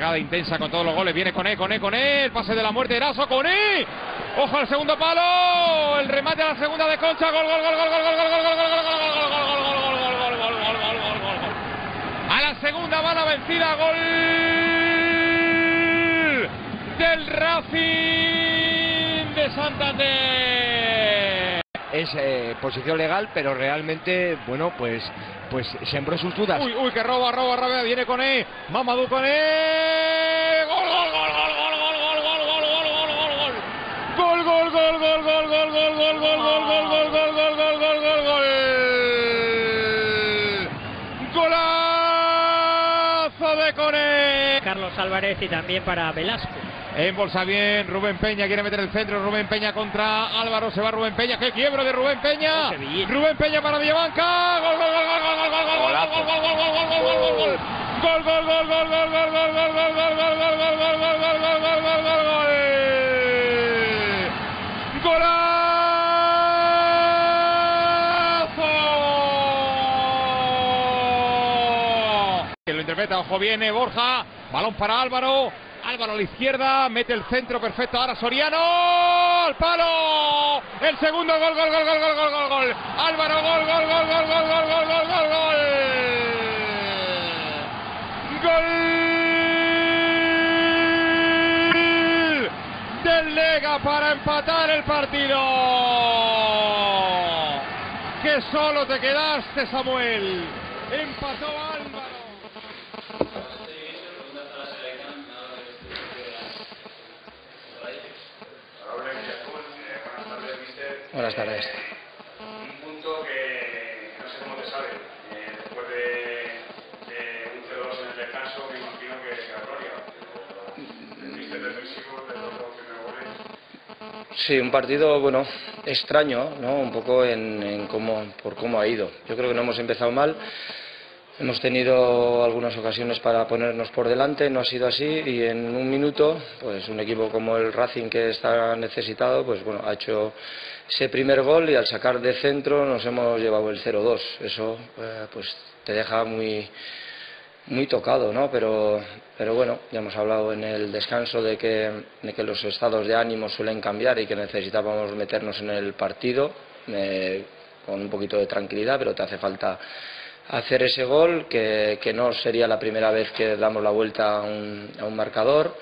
oleada intensa con todos los goles. Viene Koné, el pase de la muerte, Eraso, Koné. Ojo al segundo palo, el remate a la segunda de Concha, gol. A la segunda bala vencida, gol del Racing de Santander. Es posición legal, pero realmente, bueno, pues sembró sus dudas. Uy, que roba, viene Koné, Mamadou Koné, gol. Golazo de Koné. Carlos Álvarez y también para Velasco. Embolsa bien Rubén Peña, quiere meter el centro, Rubén Peña contra Álvaro, se va Rubén Peña, qué quiebro de Rubén Peña. Rubén Peña para Villabanca. Gol. Que lo interpreta, ojo, viene Borja, balón para Álvaro a la izquierda, mete el centro perfecto, ahora Soriano, al palo, el segundo gol, Álvaro, gol, del Lega para empatar el partido. Que solo te quedaste, Samuel, empató Álvaro. Buenas tardes. Un punto que no sé cómo te sale. Después de un 0-2 en el descanso, me imagino que la gloria. Viste defensivo de los dos primeros goles. Sí, un partido, bueno, extraño, ¿no? Un poco por cómo ha ido. Yo creo que no hemos empezado mal. Hemos tenido algunas ocasiones para ponernos por delante, no ha sido así, y en un minuto, pues un equipo como el Racing, que está necesitado, pues bueno, ha hecho ese primer gol y al sacar de centro nos hemos llevado el 0-2. Eso pues te deja muy tocado, ¿no? Pero bueno, ya hemos hablado en el descanso de que los estados de ánimo suelen cambiar y que necesitábamos meternos en el partido con un poquito de tranquilidad, pero te hace falta hacer ese gol, que no sería la primera vez que damos la vuelta a un marcador,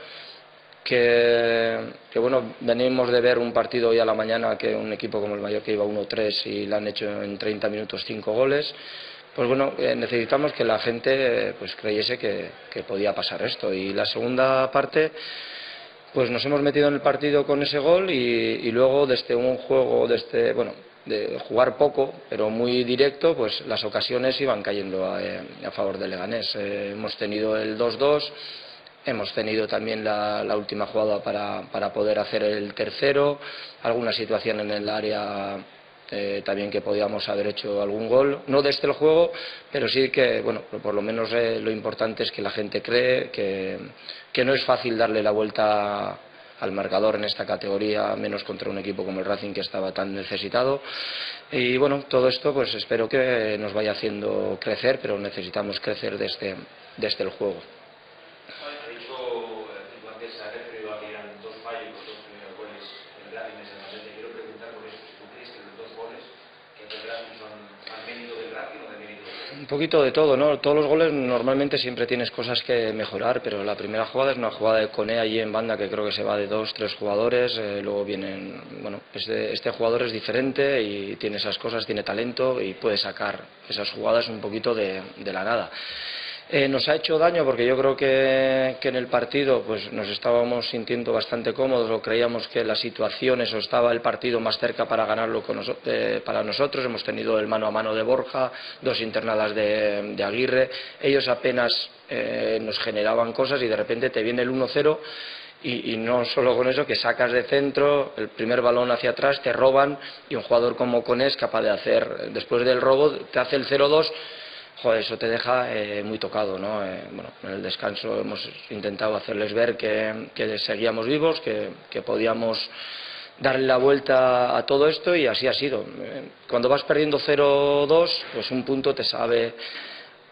que bueno, venimos de ver un partido hoy a la mañana que un equipo como el Mallorca iba 1-3 y le han hecho en 30 minutos 5 goles. Pues bueno, necesitamos que la gente pues creyese que podía pasar esto, y la segunda parte pues nos hemos metido en el partido con ese gol y luego desde un juego de jugar poco pero muy directo, pues las ocasiones iban cayendo a favor del Leganés. Hemos tenido el 2-2, hemos tenido también la última jugada para poder hacer el tercero, alguna situación en el área también que podíamos haber hecho algún gol, no desde el juego, pero sí que, bueno, por lo menos lo importante es que la gente cree que no es fácil darle la vuelta al marcador en esta categoría, menos contra un equipo como el Racing, que estaba tan necesitado. Y bueno, todo esto pues espero que nos vaya haciendo crecer, pero necesitamos crecer desde el juego. Un poquito de todo, ¿no? Todos los goles normalmente siempre tienes cosas que mejorar, pero la primera jugada es una jugada de Koné allí en banda, que creo que se va de 2-3 jugadores, luego vienen, bueno, este jugador es diferente y tiene esas cosas, tiene talento y puede sacar esas jugadas un poquito de la nada. Nos ha hecho daño porque yo creo que en el partido pues nos estábamos sintiendo bastante cómodos, o creíamos que las situaciones o estaba el partido más cerca para ganarlo para nosotros. Hemos tenido el mano a mano de Borja, 2 internadas de Aguirre, ellos apenas nos generaban cosas y de repente te viene el 1-0 y no solo con eso, que sacas de centro, el primer balón hacia atrás, te roban, y un jugador como Koné es capaz de hacer, después del robo, te hace el 0-2. Joder, eso te deja muy tocado, ¿no? Bueno, en el descanso hemos intentado hacerles ver que seguíamos vivos, que podíamos darle la vuelta a todo esto, y así ha sido. Cuando vas perdiendo 0-2, pues un punto te sabe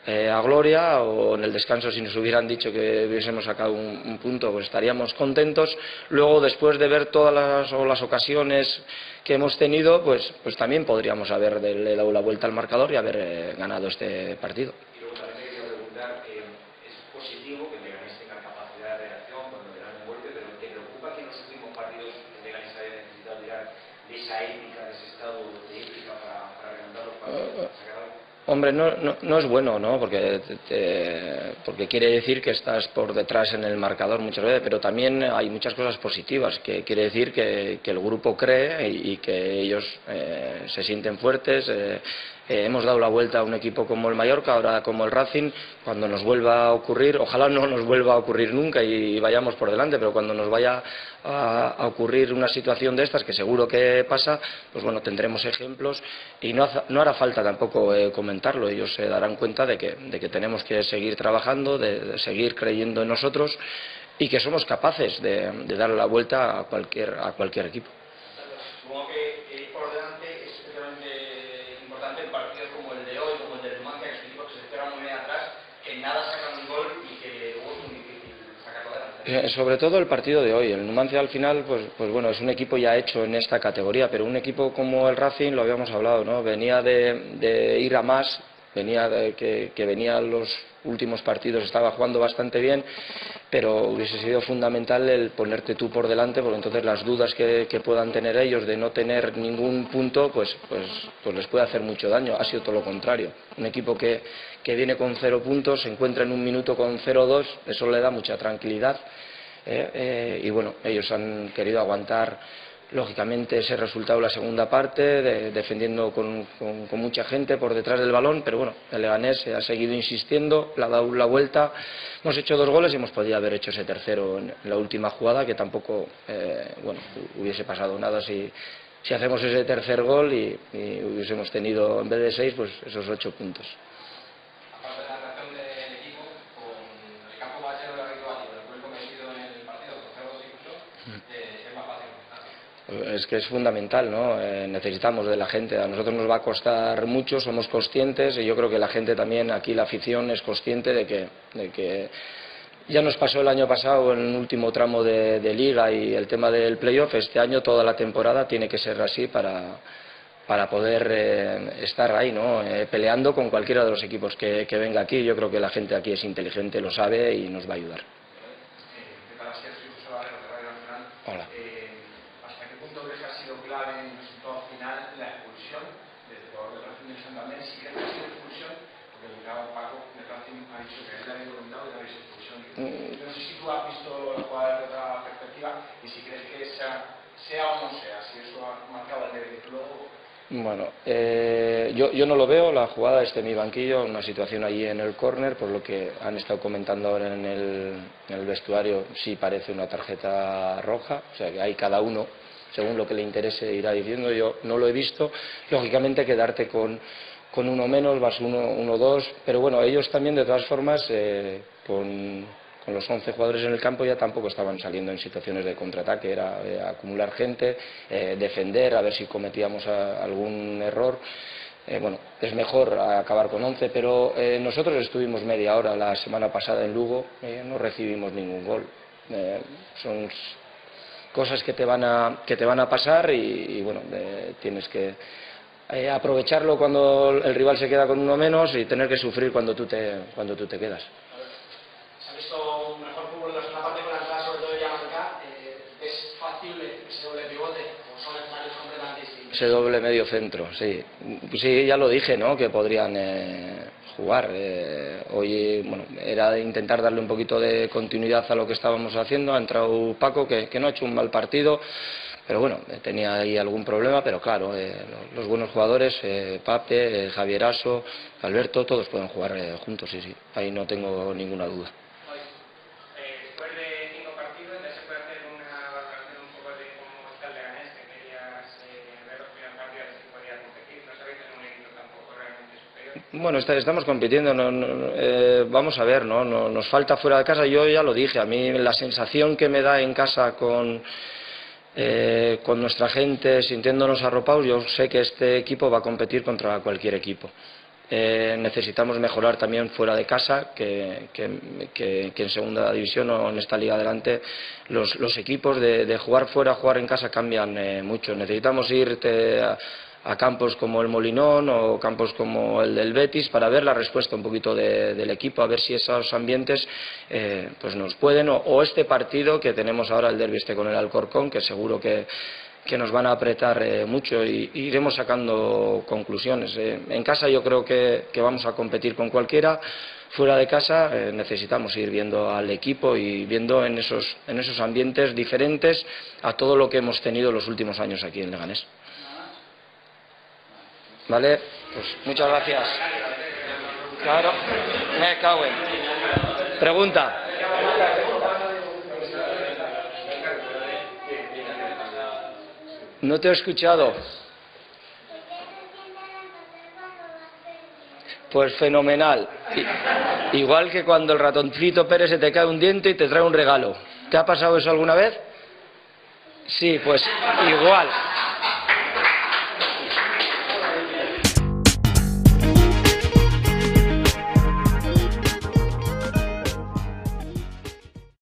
a gloria, o en el descanso si nos hubieran dicho que hubiésemos sacado un punto, pues estaríamos contentos. Luego, después de ver todas las ocasiones que hemos tenido, pues también podríamos haberle dado la vuelta al marcador y haber ganado este partido. Y luego también me quiero preguntar, es positivo que el Leganés tenga capacidad de reacción cuando le dan un golpe, pero ¿te preocupa que en los últimos partidos el Leganés haya necesitado tirar de esa épica, de ese estado de épica para remontar los partidos? Hombre, no es bueno, ¿no? Porque quiere decir que estás por detrás en el marcador muchas veces, pero también hay muchas cosas positivas, que quiere decir que el grupo cree y que ellos se sienten fuertes. Hemos dado la vuelta a un equipo como el Mallorca, ahora como el Racing. Cuando nos vuelva a ocurrir, ojalá no nos vuelva a ocurrir nunca y vayamos por delante, pero cuando nos vaya a ocurrir una situación de estas, que seguro que pasa, pues bueno, tendremos ejemplos y no hará falta tampoco comentarlo. Ellos se darán cuenta de que tenemos que seguir trabajando, de seguir creyendo en nosotros y que somos capaces de dar la vuelta a cualquier equipo. Supongo que por delante es especialmente importante en partidos como el de hoy, como el del Numancia, que es un equipo que se espera muy bien atrás, que nada sacan un gol y que luego es muy difícil sacarlo adelante. Sobre todo el partido de hoy. El Numancia al final, pues bueno, es un equipo ya hecho en esta categoría, pero un equipo como el Racing, lo habíamos hablado, ¿no? Venía de ir a más, venía los últimos partidos, estaba jugando bastante bien, pero hubiese sido fundamental el ponerte tú por delante, porque entonces las dudas que puedan tener ellos de no tener ningún punto, pues les puede hacer mucho daño. Ha sido todo lo contrario. Un equipo que viene con 0 puntos, se encuentra en un minuto con 0-2, eso le da mucha tranquilidad. Y bueno, ellos han querido aguantar lógicamente ese resultado en la segunda parte, defendiendo con mucha gente por detrás del balón, pero bueno, el Leganés ha seguido insistiendo, le ha dado la vuelta. Hemos hecho 2 goles y hemos podido haber hecho ese tercero en la última jugada, que tampoco hubiese pasado nada si hacemos ese tercer gol y hubiésemos tenido en vez de 6 pues esos 8 puntos. Aparte de la reacción del equipo, con el campo más lleno de habitual y el gol cometido en el partido, con 0-2 incluso, es más fácil. Es que es fundamental, ¿no? Necesitamos de la gente. A nosotros nos va a costar mucho, somos conscientes, y yo creo que la gente también, aquí la afición, es consciente de que ya nos pasó el año pasado en el último tramo de Liga y el tema del playoff. Este año toda la temporada tiene que ser así para poder estar ahí, ¿no? Peleando con cualquiera de los equipos que venga aquí. Yo creo que la gente aquí es inteligente, lo sabe y nos va a ayudar. Hola. ¿Hasta qué punto crees que ha sido clave en el resultado final la expulsión del jugador de Racing de Santander? Si crees que ha sido expulsión, porque el Paco de Racing ha dicho que él había comentado que había sido expulsión. No sé si tú has visto la jugada desde otra perspectiva y si crees que sea o no sea, si eso ha marcado el derecho luego. Bueno, yo no lo veo, la jugada está en mi banquillo, una situación allí en el córner, por lo que han estado comentando ahora en el vestuario, sí parece una tarjeta roja, o sea que hay cada uno, según lo que le interese, irá diciendo. Yo no lo he visto, lógicamente quedarte con uno menos, vas 1-2, pero bueno, ellos también de todas formas, con los 11 jugadores en el campo ya tampoco estaban saliendo en situaciones de contraataque, era acumular gente, defender, a ver si cometíamos algún error. Bueno, es mejor acabar con 11, pero nosotros estuvimos media hora la semana pasada en Lugo, no recibimos ningún gol. Son cosas que te van a pasar y bueno, tienes que aprovecharlo cuando el rival se queda con uno menos y tener que sufrir cuando tú te quedas. Se ha visto un mejor fútbol en la segunda parte con la entrada sobre todo de Yamanca. ¿Es fácil ese doble pivote o son escenarios completamente distintos? Ese doble medio centro, sí. Sí, ya lo dije, ¿no? Que podrían jugar. Hoy, bueno, era intentar darle un poquito de continuidad a lo que estábamos haciendo. Ha entrado Paco, que no ha hecho un mal partido, pero bueno, tenía ahí algún problema, pero claro, los buenos jugadores, Pape, Javier Aso, Alberto, todos pueden jugar juntos, sí, ahí no tengo ninguna duda. Después de 5 partidos, ya se puede hacer una valoración un poco de cómo está el Leganés, que querías ver los primeros partidos si podía competir. No sabéis en un equipo tampoco realmente superior. Bueno, estamos compitiendo, vamos a ver, ¿no? Nos falta fuera de casa. Yo ya lo dije, a mí la sensación que me da en casa con nuestra gente, sintiéndonos arropados, yo sé que este equipo va a competir contra cualquier equipo. Necesitamos mejorar también fuera de casa, que en segunda división o en esta liga adelante los equipos de jugar fuera a jugar en casa cambian mucho. Necesitamos ir a campos como el Molinón o campos como el del Betis para ver la respuesta un poquito del equipo, a ver si esos ambientes pues nos pueden, o este partido que tenemos ahora, el derbi con el Alcorcón, que seguro que nos van a apretar mucho y iremos sacando conclusiones. En casa yo creo que vamos a competir con cualquiera. Fuera de casa necesitamos ir viendo al equipo y viendo en esos ambientes diferentes a todo lo que hemos tenido los últimos años aquí en Leganés. Vale, pues muchas gracias. Claro, me cago en. Pregunta. No te he escuchado. Pues fenomenal. Igual que cuando el ratoncito Pérez se te cae un diente y te trae un regalo. ¿Te ha pasado eso alguna vez? Sí, pues igual.